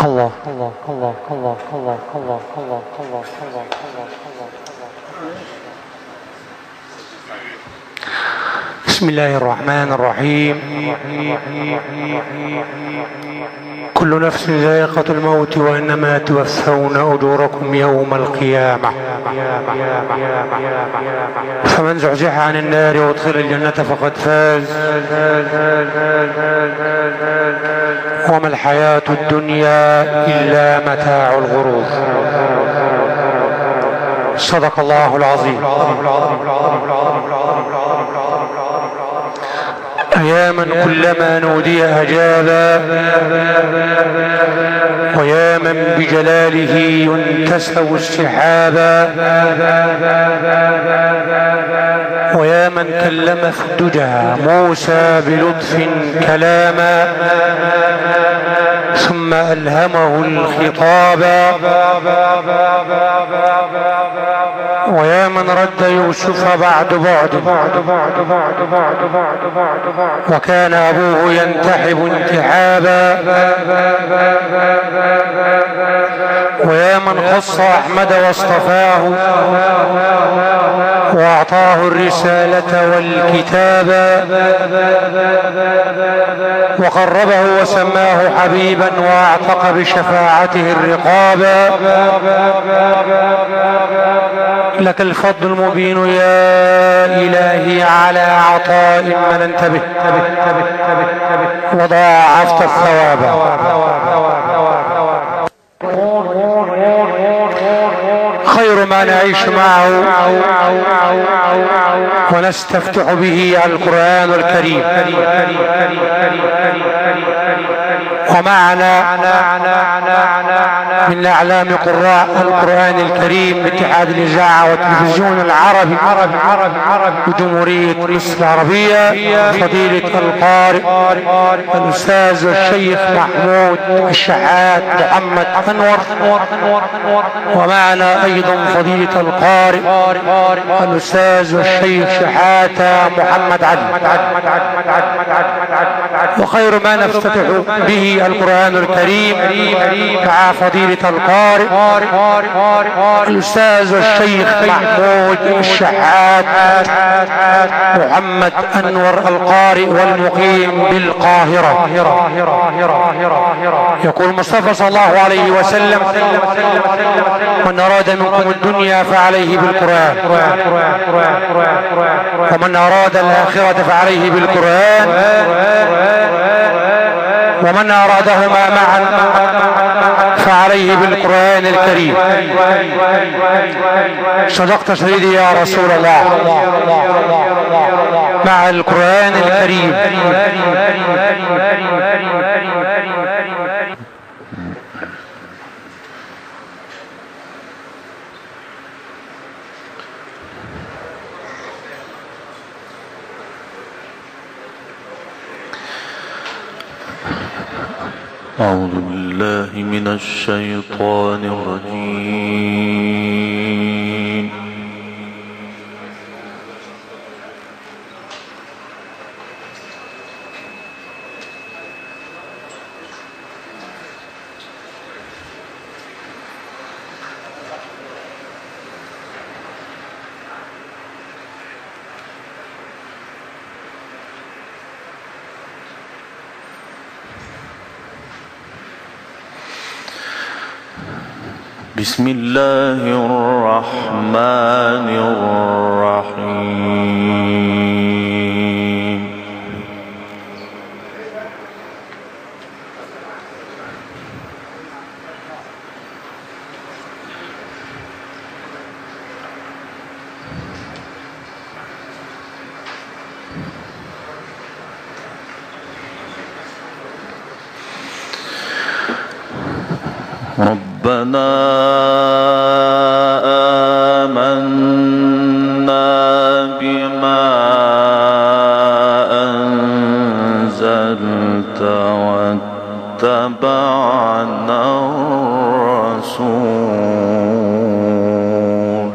الله الله الله الله الله الله الله الله الله الله. بسم الله الرحمن الرحيم. كل نفس ذائقة الموت وإنما توفون أجوركم يوم القيامة، فمن زحزح عن النار وادخل الجنة فقد فاز، وما الحياة الدنيا إلا متاع الغرور. صدق الله العظيم. يا من كلما نودي أجابا، ويا من بجلاله ينتسب السحابا، ويا من كلم في الدجى موسى بلطف كلاما ثم ألهمه الخطابا، ويا من رد يوسف بعد بعد وكان أبوه ينتحب انتحابا، ويا من خص أحمد واصطفاه وأعطاه الرسالة والكتابا، وقربه وسماه حبيبا وأعتق بشفاعته الرقابا. لك الفضل المبين يا إلهي على عطاء مننت به وضاعفت الثواب. خير ما نعيش معه ونستفتح به القرآن الكريم، ومعنا من أعلام قراء القرآن الكريم باتحاد الإذاعة والتلفزيون العربي بجمهورية مصر العربية فضيلة القارئ الأستاذ والشيخ محمود الشحات محمد أنور، ومعنا أيضا فضيلة القارئ الأستاذ والشيخ شحاتة محمد علي. وخير ما نفتتح به القرآن الكريم مع فضيلة القارئ الأستاذ والشيخ محمود الشحات محمد أنور القارئ والمقيم بالقاهرة. يقول المصطفى صلى الله عليه وسلم: من أراد منكم الدنيا فعليه بالقرآن، ومن أراد الآخرة فعليه بالقرآن، ومن أرادهما معا فعليه بالقرآن الكريم. صدقت سيدي يا رسول الله. مع القرآن الكريم أعوذ بالله من الشيطان الرجيم. بسم الله الرحمن الرحيم. ربنا آمنا بما أنزلت واتبعنا الرسول.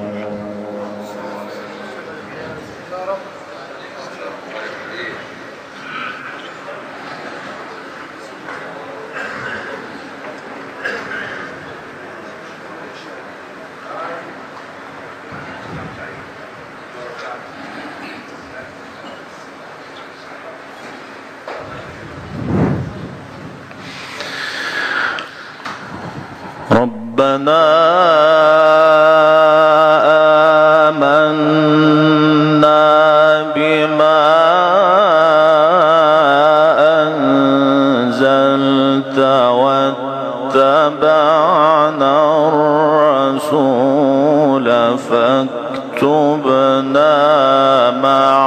ربنا آمنا بما أنزلت واتبعنا الرسول فاكتبنا مع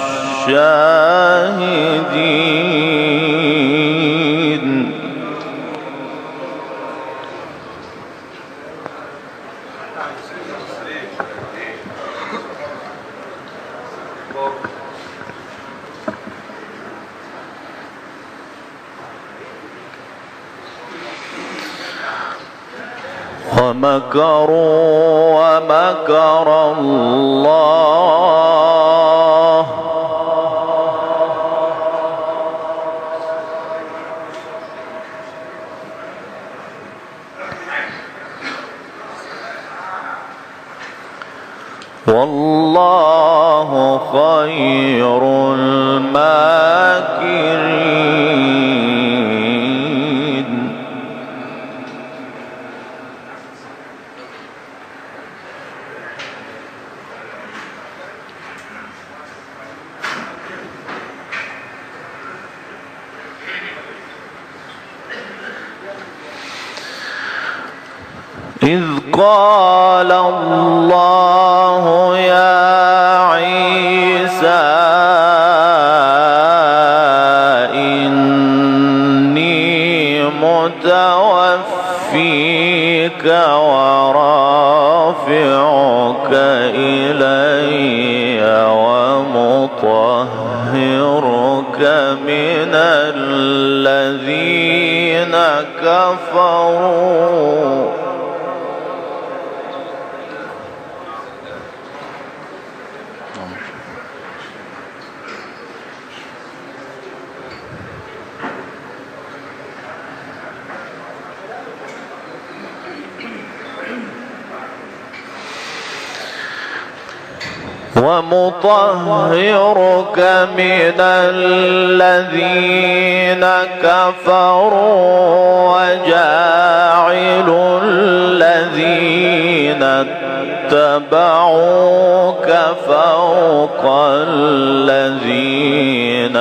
الشاهدين. ومكروا ومكر الله والله خير الماكرين. إذ قال الله يا عيسى إني متوفيك ورافعك إلي ومطهرك من الذين كفروا ومطهرك من الذين كفروا وجاعل الذين اتبعوك فوق الذين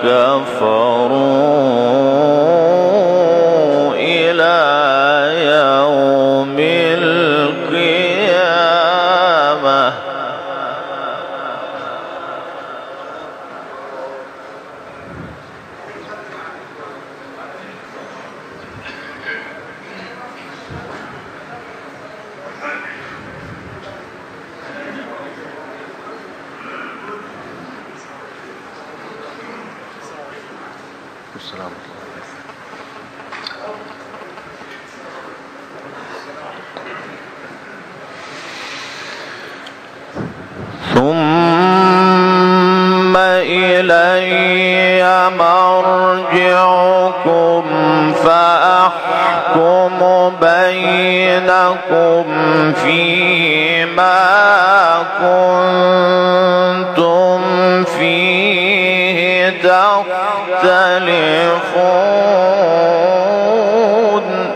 كفروا إلى يوم القيامة. ثم إلي مرجعكم فأحكم بينكم فيما كنتم فيه تختلفون.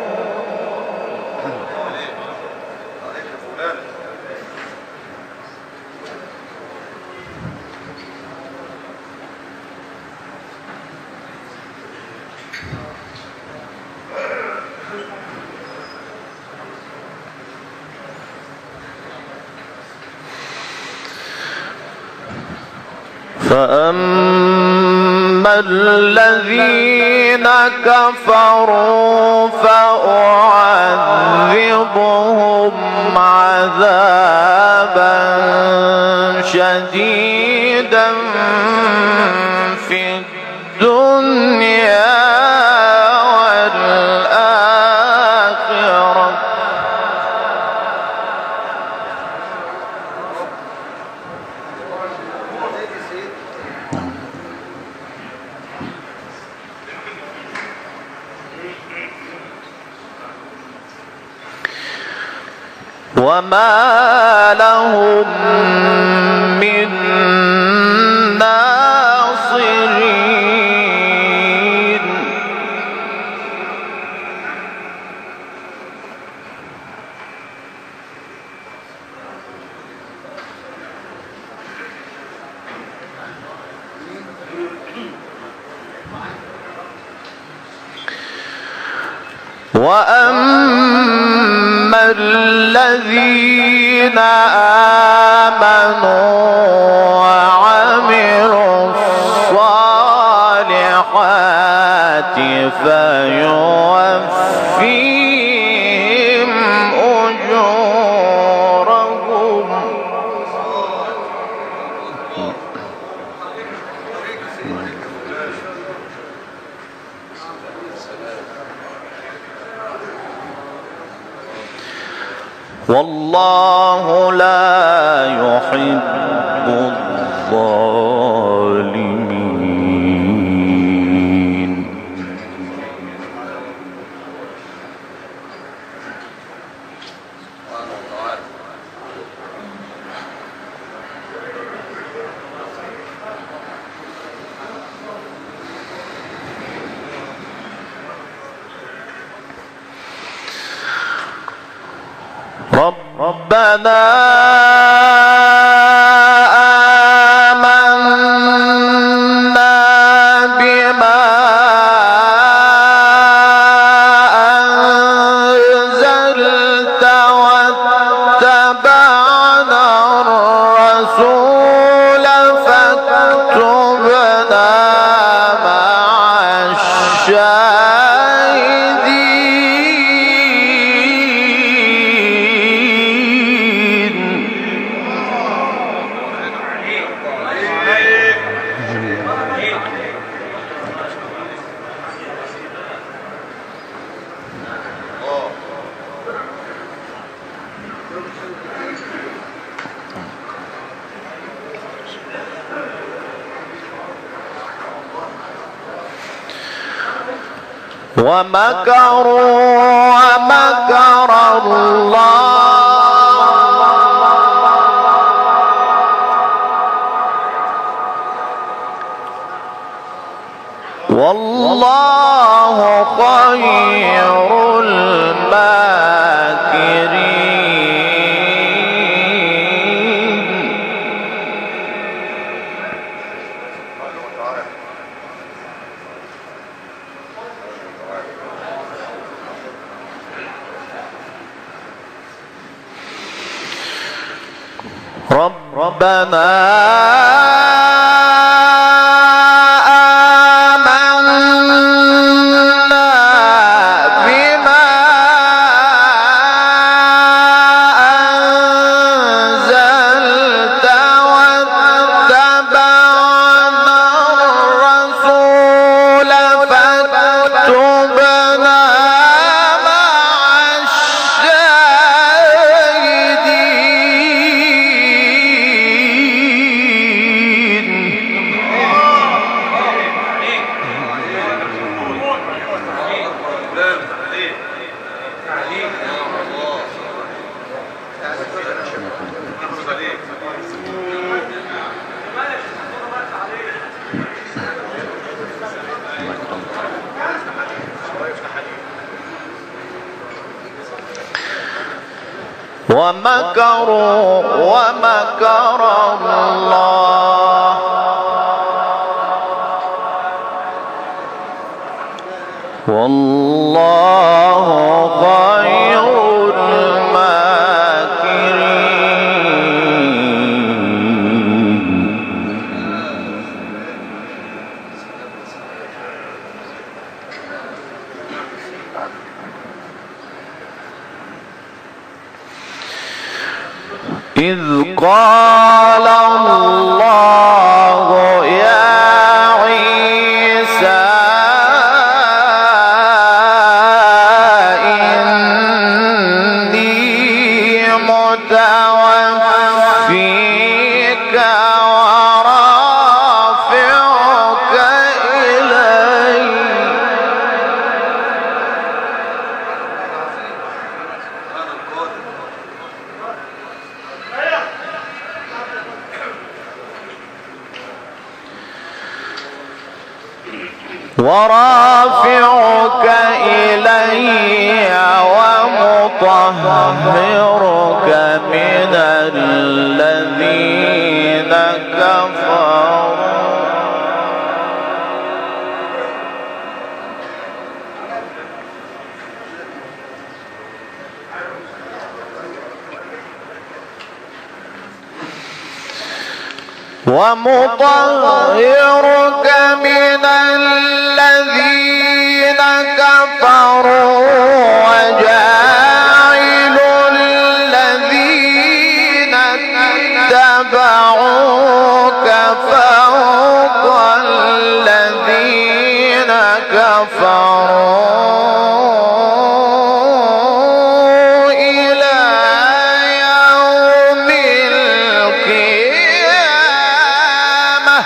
فأما الذين كفروا فأعذبهم عذابا شديدا في الدنيا والآخرة وما لهم من ناصرين. وأما الذين آمنوا وعملوا الصالحات فيوفيهم أجورهم. والله لا يحب الظالمين. ربنا آمنا بما أنزلت واتبعنا الرسول فاكتبنا مع ومكروا ومكر الله والله خير الماكرين. ربنا آمنا بما أنزلت واتبعنا الرسول فاكتبنا مع ومكروا ومكر الله والله خير الماكرين. إذ قال الله يا عيسى إني متوفيك ورافعك إلي ومطهرك من الذين كفروا ومطهرك من الذين كفروا وجاعل الذين اتبعوك فوق الذين كفروا إلى يوم القيامة.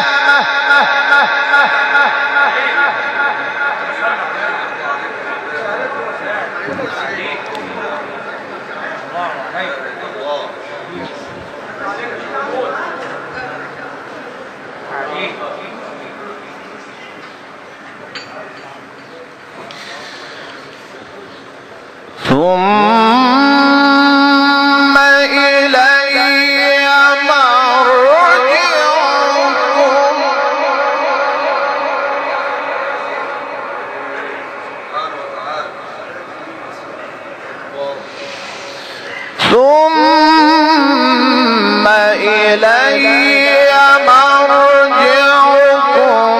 ثم إلي مرجعكم ثم إلي مرجعكم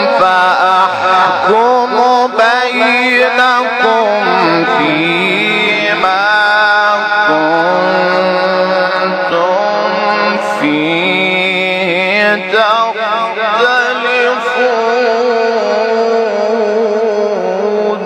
فأحكم بينكم فيما كنتم فيه تختلفون.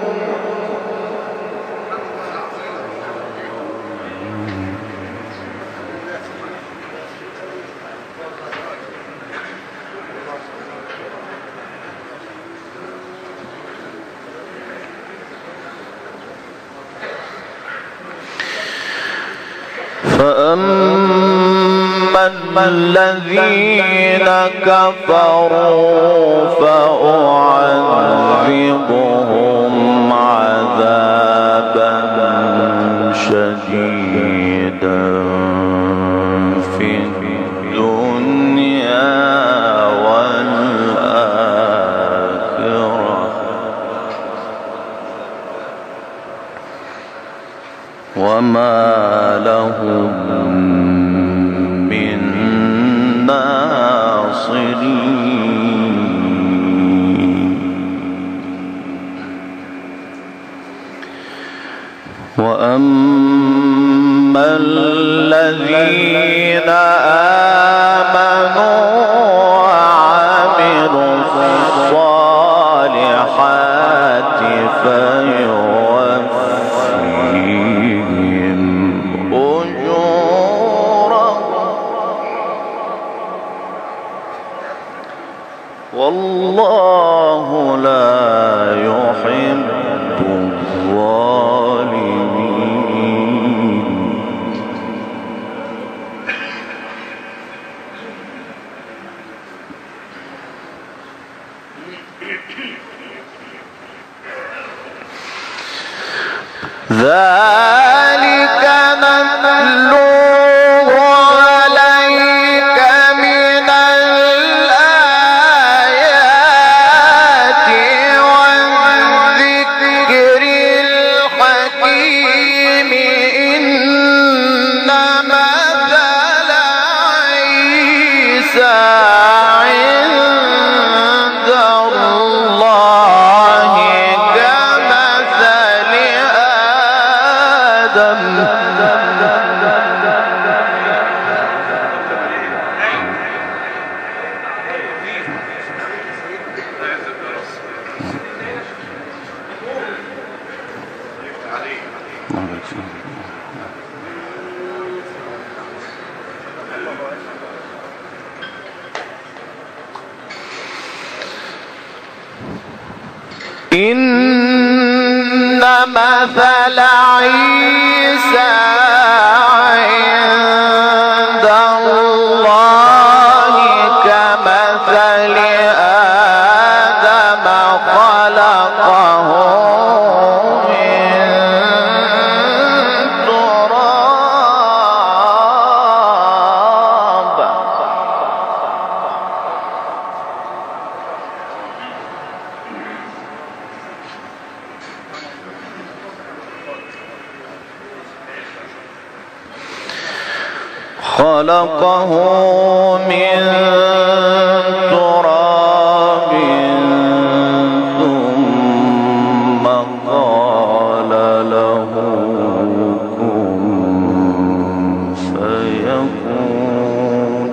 فأما الذين كفروا فأعذبهم عذابا شديدا في الدنيا والآخرة وما لهم من ناصرين. وأما الذين آمنوا وعملوا الصالحات فيوفيهم أجورهم والله لا يحب الظالمين. ذلك نتلوه عليك من الآيات والذكر الحكيم. إن مثل عيسى عند الله كمثل آدم إن مثل عيسى عند الله كمثل آدم خلقه من تراب خلقه من تراب ثم قال له كن فيكون.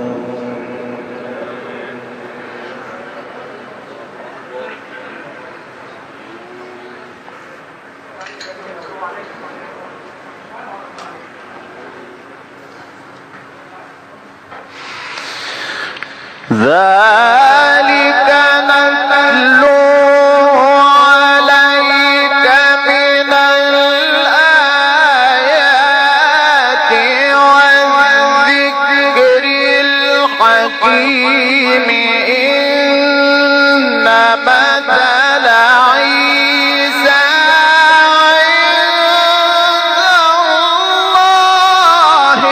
ذلك نتلوه عليك من الآيات والذكر الحكيم. إن مثل عيسى عند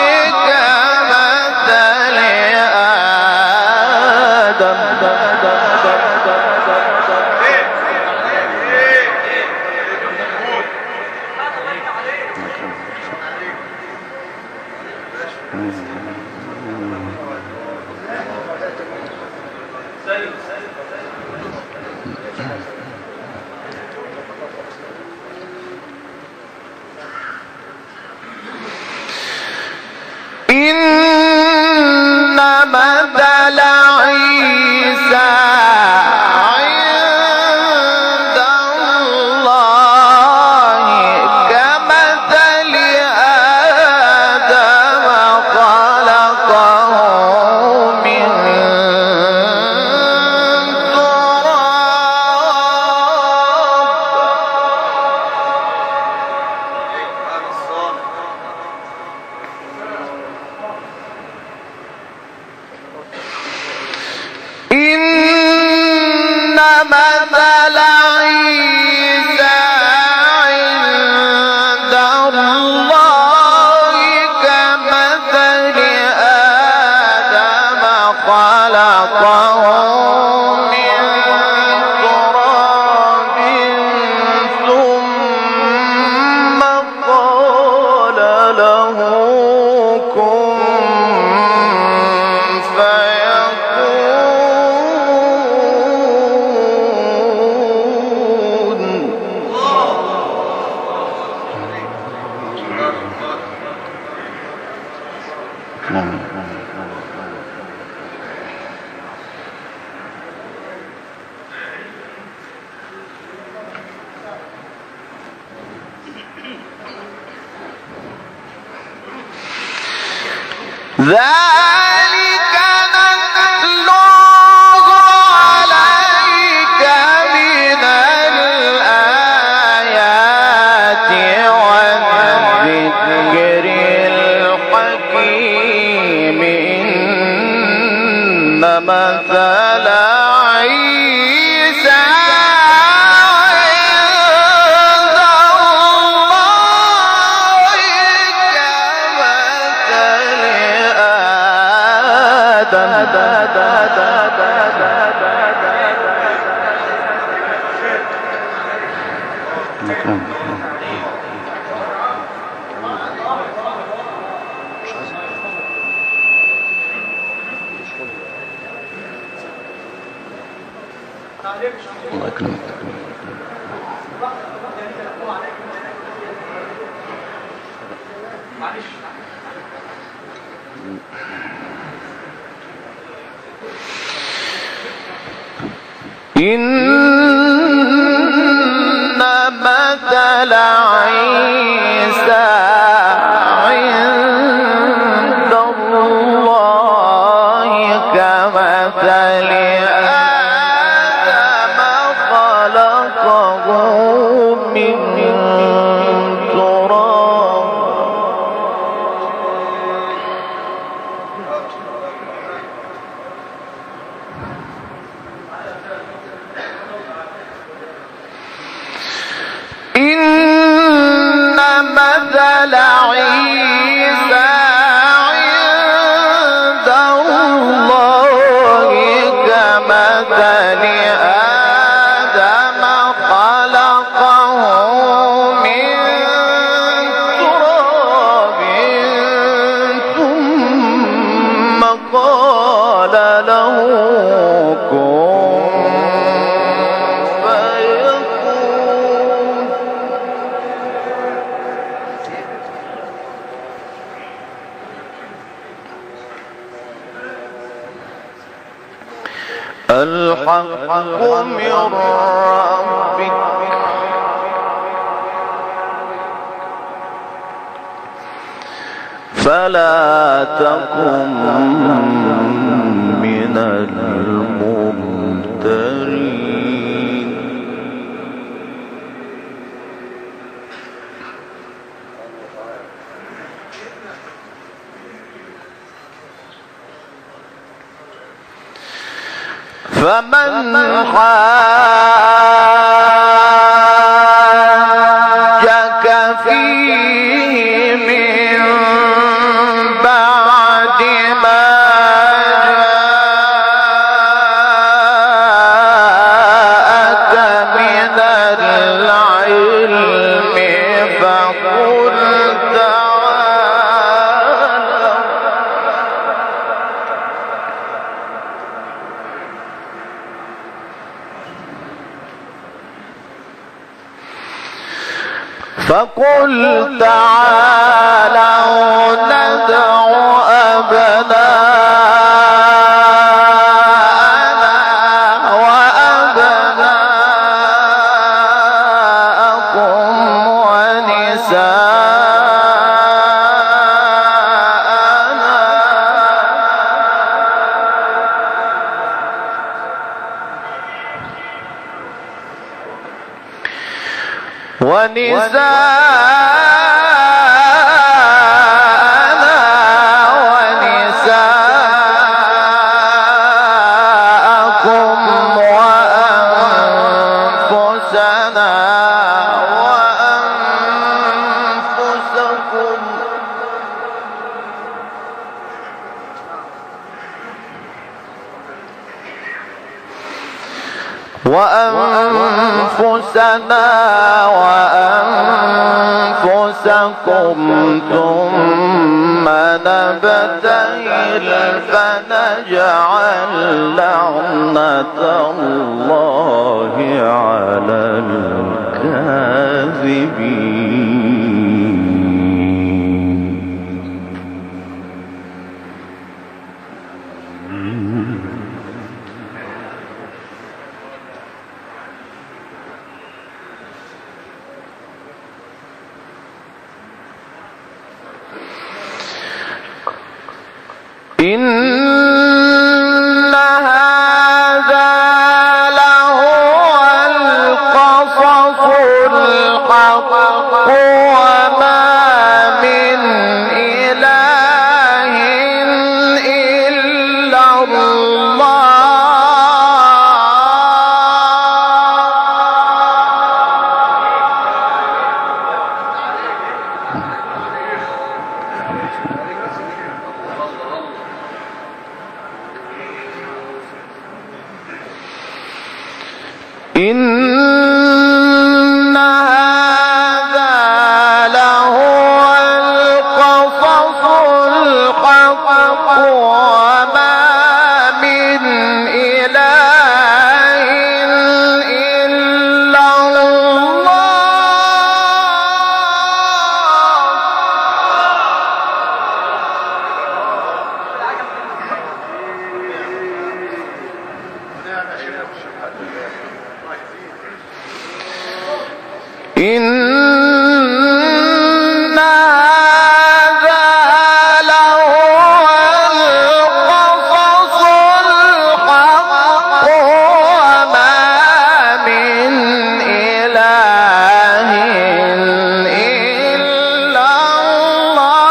إن مثل عيسى عند الله كمثل آدم خلقه من إن مثل عيسى عند الله كمثل آدم خلقه من تراب ثم قال له كن ذلك نتلوه عليك من الآيات والذكر الحكيم. إن مثل عيسى عند الله كمثل الله يكرمك. إن مثل عيسى عند الله كمثل آدم خلقه من تراب إن مثل عيسى عند الله كمثل آدم خلقه من تراب ثم الحق من ربك فلا تكن من الممترين. فمن حاجك فيه من بعد ما جاءك من العلم فقل تعالوا ندع أبناءنا وأبناءكم ونساءنا ونساءكم وأنفسنا وأنفسكم ثم نبتهل فنجعل لعنة الله على الكاذبين. إن هذا لهو القصص الحق وما من إله إلا الله. إن هذا لهو القصص الحق وما من إله إلا الله. إن هذا لهو القصص الحق وما من إله إلا الله.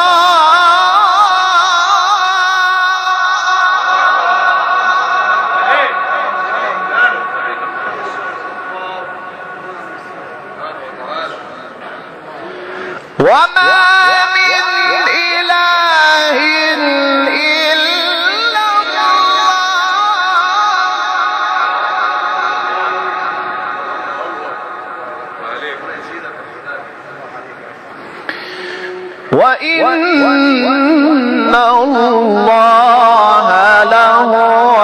وما من إله إلا الله. وإن الله لهو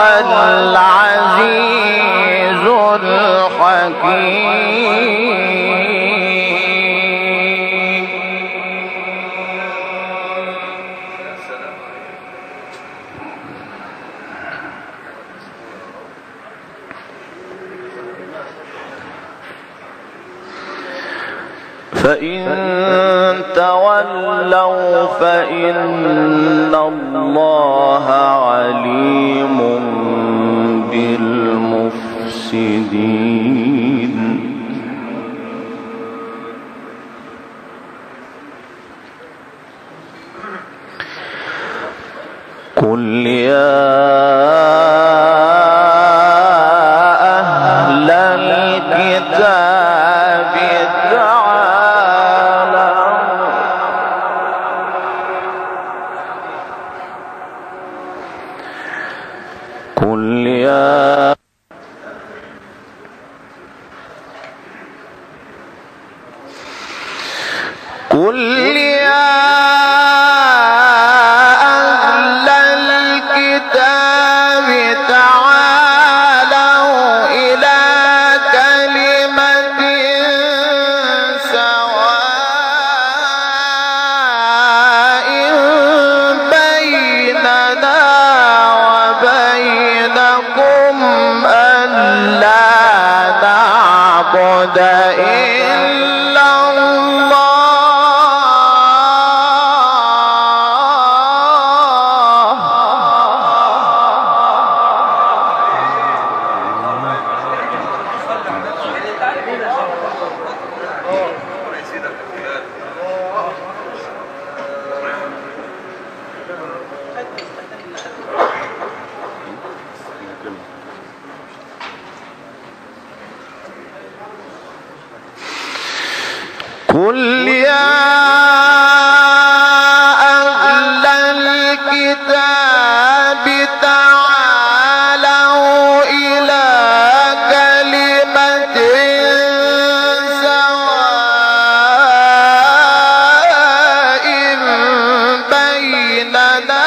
العزيز الحكيم. فإن تولوا فإن الله عليم بالمفسدين. قل يا أهل الكتاب قل يا أهل الكتاب تعالوا إلى كلمة سواء بيننا وبينكم ألا نعبد إلا الله قل يا أهل الكتاب تعالوا إلى كلمة سواء بيننا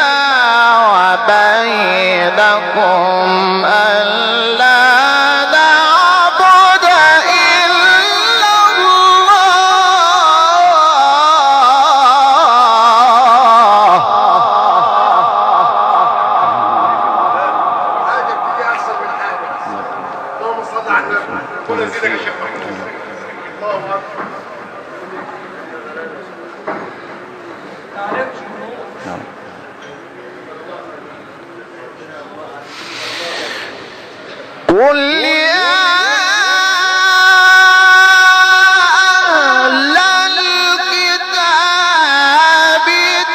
وبينكم ألا نعبد إلا قل يا أهل الكتاب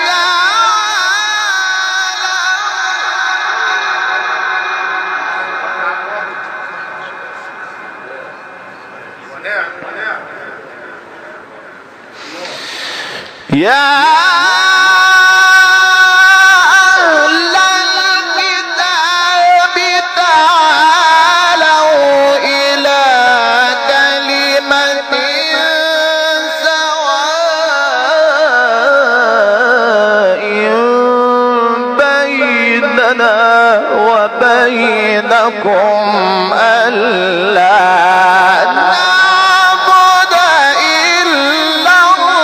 يا أهل الكتاب تعالوا إلى كلمة سواء بيننا وبينكم ألا نعبد إلا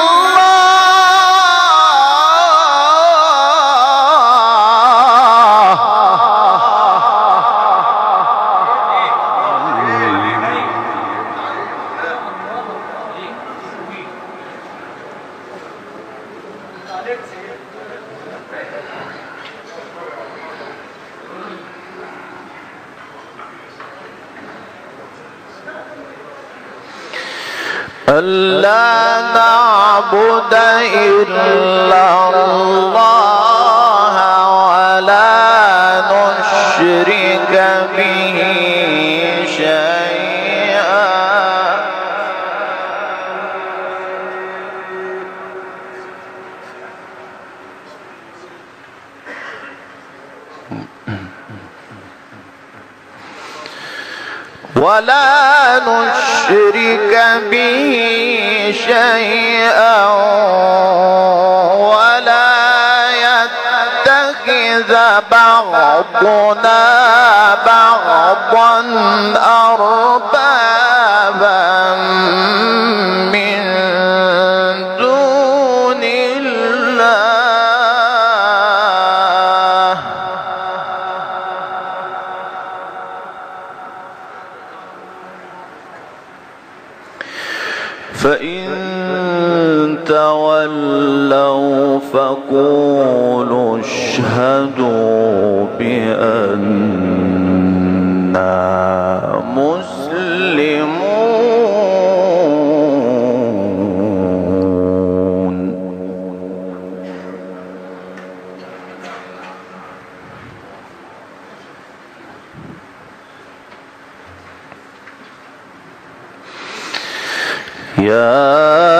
ألا نعبد إلا الله ولا نشرك به شيئا ولا يتخذ بعضنا بعضا أربابا من دون الله فإن تولوا فقولوا اشهدوا بأننا مسلمون. يا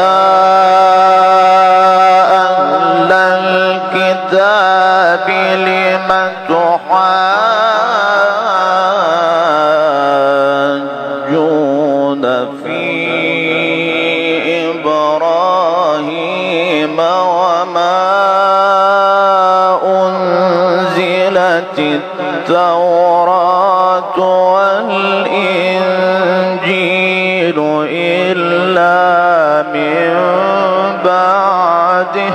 أهل الكتاب لم تحاجون في إبراهيم وما أنزلت التوراة والإنجيل إلا من بعده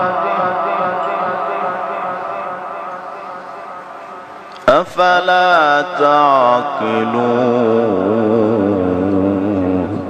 أفلا تعقلون.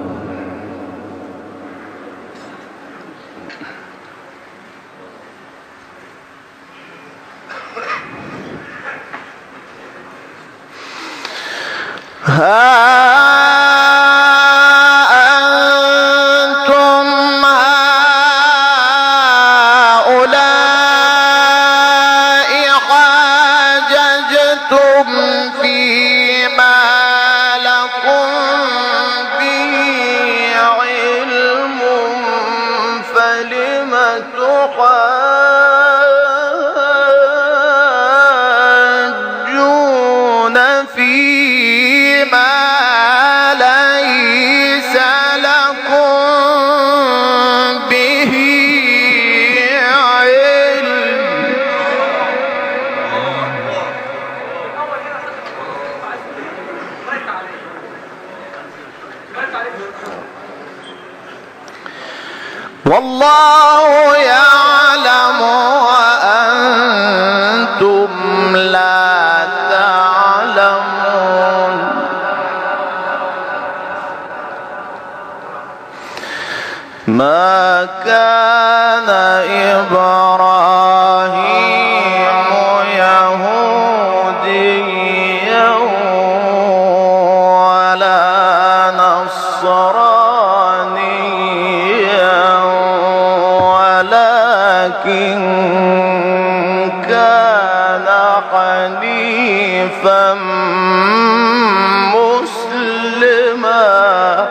والله يعلم وأنتم لا تعلمون. ما كان إبراهيم يهوديا ولا نصرانيا ولكن كان حنيفا مسلما.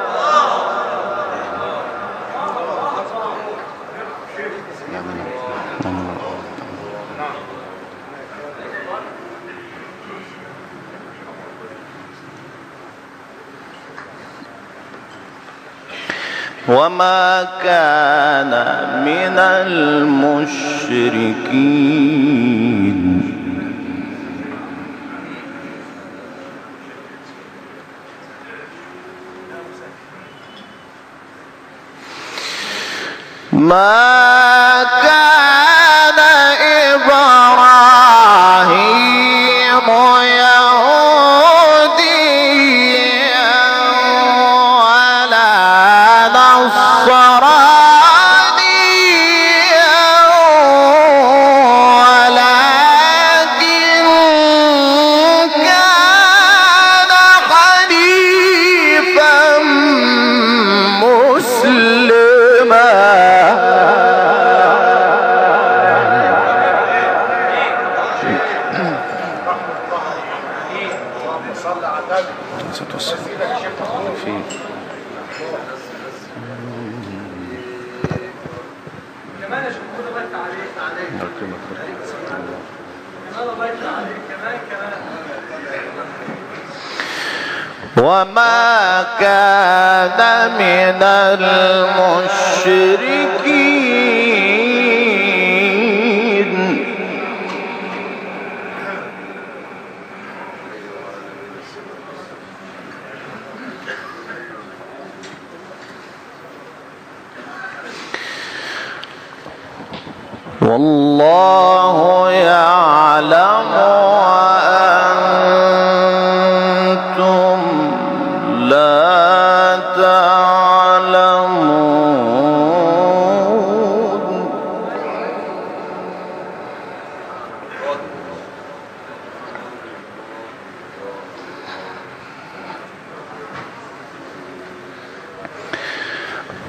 وما كان من المشركين. ما كان إبراهيم يهوديا ولا نصرانيا ولكن كان حنيفا مسلما. وما كان من المشركين. والله يعلم وأنتم لا تعلمون.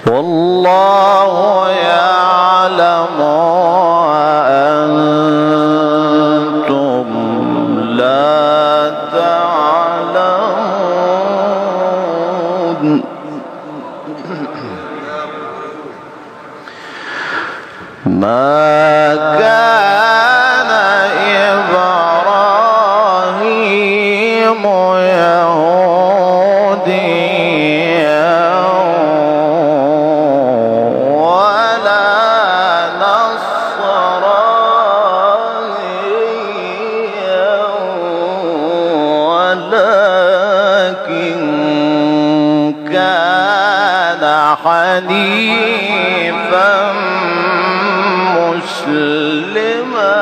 والله يعلم وأنتم لا تعلمون ما كان إبراهيم يهوديا ولا نصرانيا ولكن كان حنيفا مسلما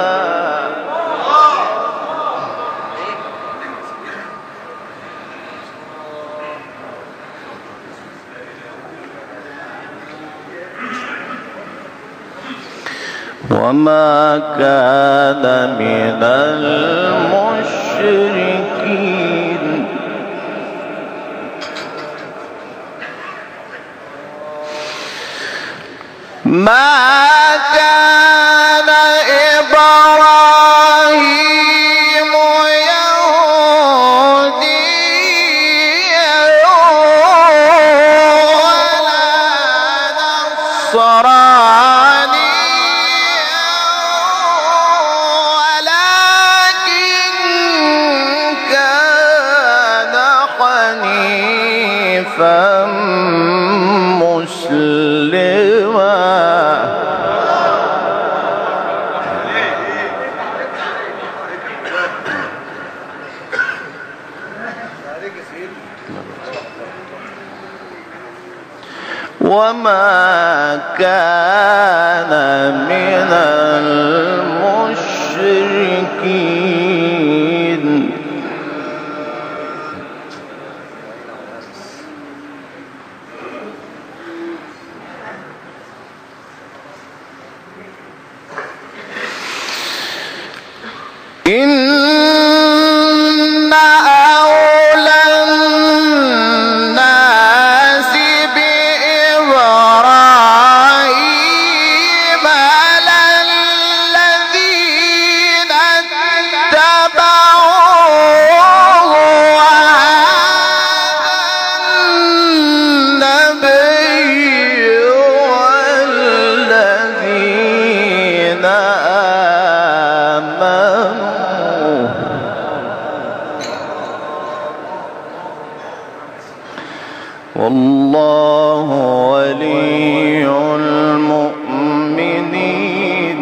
وما كان من المشركين ما كان إبراهيم يهوديا ولا نصرانيا ولكن كان حنيفا مسلما وما كان من المشركين إن أولى الناس بإبراهيم للذين اتبعوه وهذا النبي والذين آمنوا والله ولي المؤمنين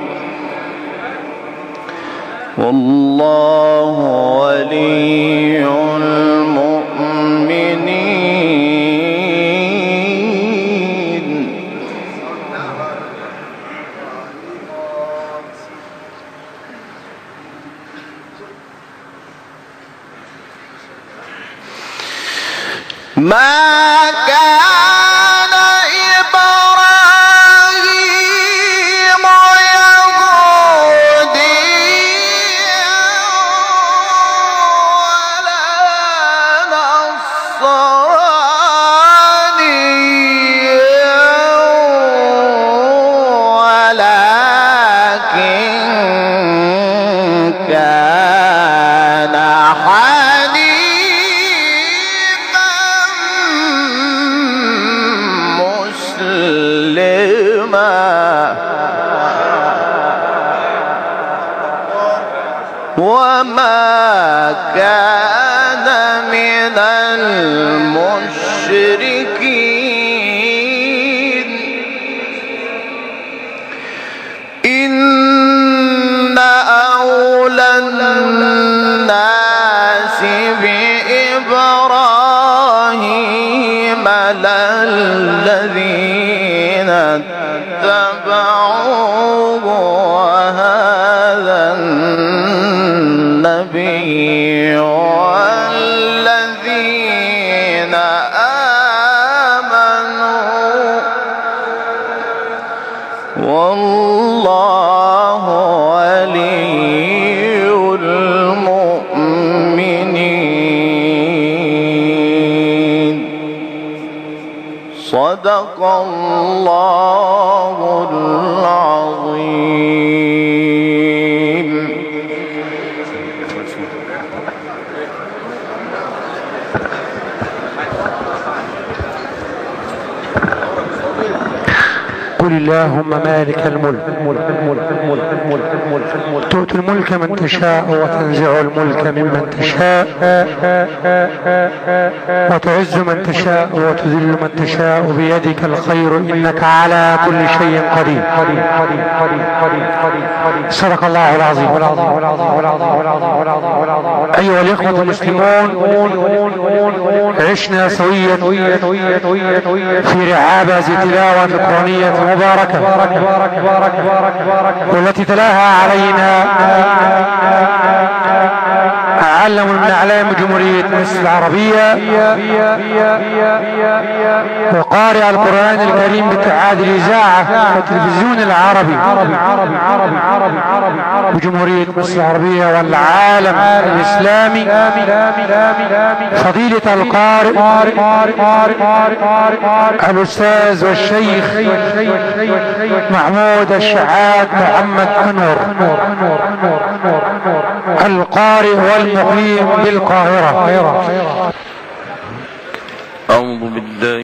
والله ولي المؤمنين ما كان إبراهيم يهوديا ولا نصرانيا ولكن كان حنيفا مسلما وما كان من المشركين إن أولى الناس بإبراهيم للذين اتبعوه وهذا النبي والذين آمنوا والله ولي المؤمنين صدق الله العظيم. قل اللهم مالك الملك تؤتي الملك من تشاء وتنزع الملك ممن تشاء وتعز من تشاء وتذل من تشاء بيدك الخير إنك على كل شيء قدير. صدق الله العظيم. أيها الإخوة المسلمون، عشنا سويا في رعاب هذه التلاوة القرآنية المباركة والتي تلاها علينا علم من أعلام جمهورية مصر العربية وقارئ القرآن الكريم باتحاد الإذاعة والتلفزيون العربي بجمهورية مصر العربية والعالم الإسلامي، فضيلة القارئ الأستاذ والشيخ محمود الشحات محمد أنور، القارئ والمقيم بالقاهرة. أعوذ بالله